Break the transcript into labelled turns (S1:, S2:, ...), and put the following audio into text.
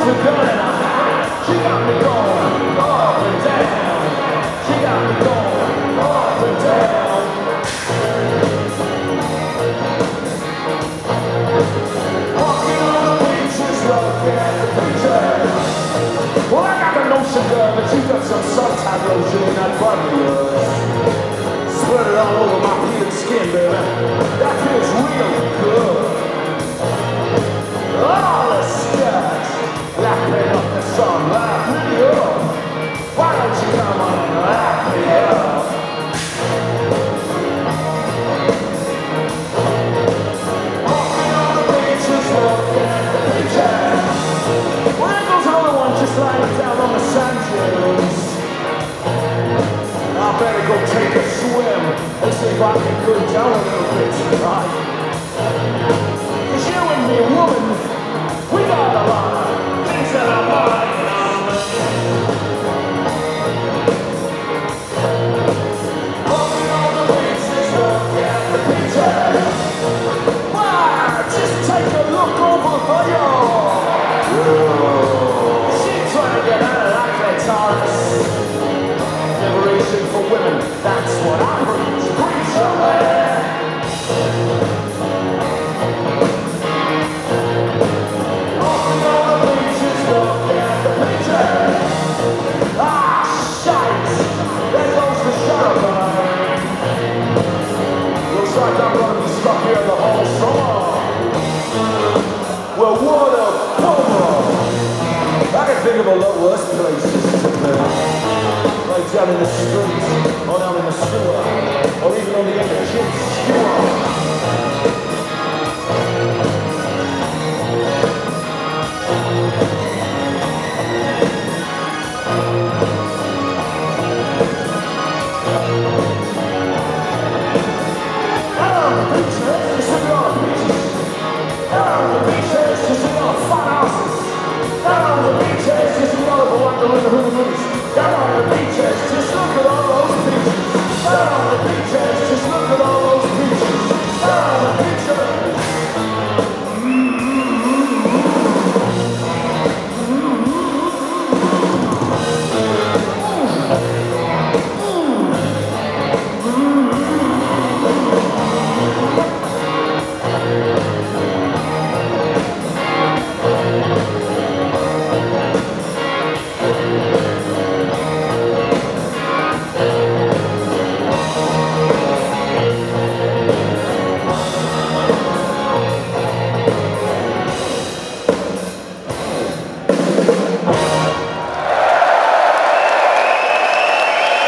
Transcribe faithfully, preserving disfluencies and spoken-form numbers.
S1: was a girl in her hand. She got me going up and down. She got me going up and down. Walking on the beaches, looking at the pictures. Well, I got the notion, girl, that you got some suntan lotion in that butt of yours. Spread it all over my peeled skin, baby. That feels real good. All the skirt, lapping up the sun, lap me up. Why don't you come on and lap me up? Walking on the beaches, looking at the pictures. Well, there goes another one just lying down on the sand dunes. I better go take a swim and see if I can cool down a little bit tonight. Cause you and me, woman, we got a lot of things that are mine. Walking on the beaches, looking at the pictures. Why, just take a look over for you. She's trying to get out of that clitoris. Liberation for women, that's what I preach. Preach away. Walking on the beaches, looking at the pictures. Ah, shite! There goes the shadow burn. Looks like I'm gonna be stuck here the whole summer. Well, what a bummer! I can think of a lot worse places to live. Like down in the streets, or down in the sewer, or even on the end of Jim's skewer. Down on the beaches, you see all the beaches. Down on the beaches, you see all the fun houses. Down on the beaches, you see all the wandering hooligans. Down on the beaches.